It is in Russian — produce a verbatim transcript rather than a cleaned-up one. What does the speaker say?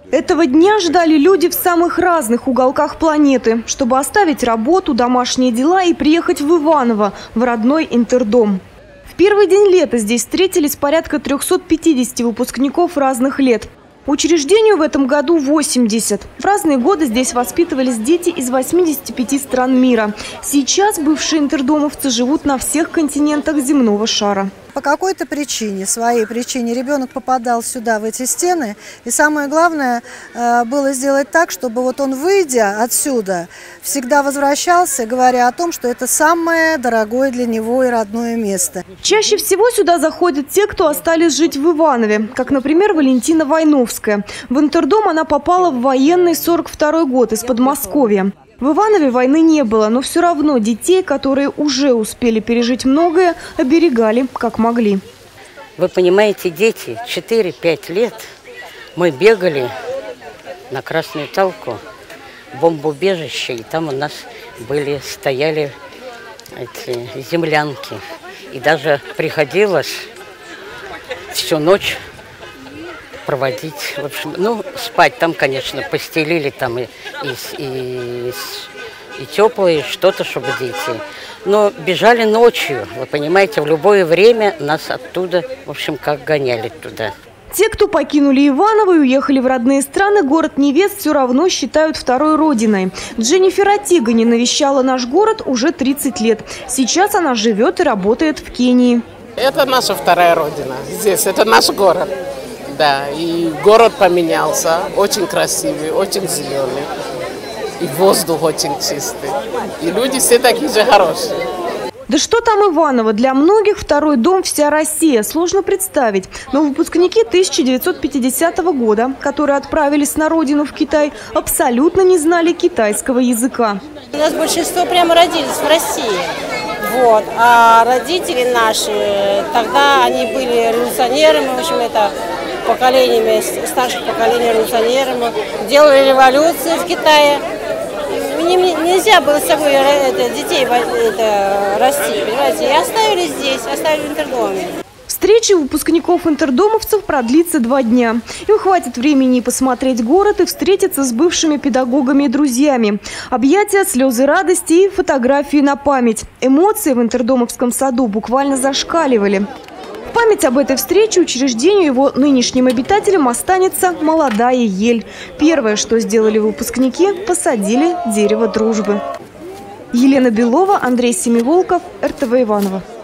Этого дня ждали люди в самых разных уголках планеты, чтобы оставить работу, домашние дела и приехать в Иваново, в родной Интердом. В первый день лета здесь встретились порядка трёхсот пятидесяти выпускников разных лет. Учреждению в этом году восемьдесят. В разные годы здесь воспитывались дети из восьмидесяти пяти стран мира. Сейчас бывшие интердомовцы живут на всех континентах земного шара. По какой-то причине, своей причине, ребенок попадал сюда, в эти стены. И самое главное было сделать так, чтобы вот он, выйдя отсюда, всегда возвращался, говоря о том, что это самое дорогое для него и родное место. Чаще всего сюда заходят те, кто остались жить в Иванове, как, например, Валентина Войновская. В Интердом она попала в военный сорок второй год из Подмосковья. В Иванове войны не было, но все равно детей, которые уже успели пережить многое, оберегали как могли. Вы понимаете, дети, четыре-пять лет мы бегали на Красную Талку, бомбоубежище, и там у нас были, стояли эти землянки. И даже приходилось всю ночь проводить, в общем, ну, спать там, конечно, постелили там и, и, и, и теплые что-то, чтобы дети. Но бежали ночью, вы понимаете, в любое время нас оттуда, в общем, как гоняли туда. Те, кто покинули Иваново и уехали в родные страны, город невест все равно считают второй родиной. Дженнифер Атига не навещала наш город уже тридцать лет. Сейчас она живет и работает в Кении. Это наша вторая родина. Здесь, это наш город. Да, и город поменялся, очень красивый, очень зеленый, и воздух очень чистый, и люди все такие же хорошие. Да что там Иваново? Для многих второй дом – вся Россия. Сложно представить. Но выпускники тысяча девятьсот пятидесятого года, которые отправились на родину в Китай, абсолютно не знали китайского языка. У нас большинство прямо родились в России. Вот. А родители наши, тогда они были революционерами, в общем, это поколениями, старших поколений революционерами, делали революцию в Китае. Нельзя было с собой это, детей это, расти, понимаете, и оставили здесь, оставили в Интердоме. Встреча выпускников интердомовцев продлится два дня. Им хватит времени посмотреть город и встретиться с бывшими педагогами и друзьями. Объятия, слезы радости и фотографии на память. Эмоции в интердомовском саду буквально зашкаливали. В память об этой встрече учреждению и его нынешним обитателям останется молодая ель. Первое, что сделали выпускники – посадили дерево дружбы. Елена Белова, Андрей Семиволков, эр тэ вэ Иваново.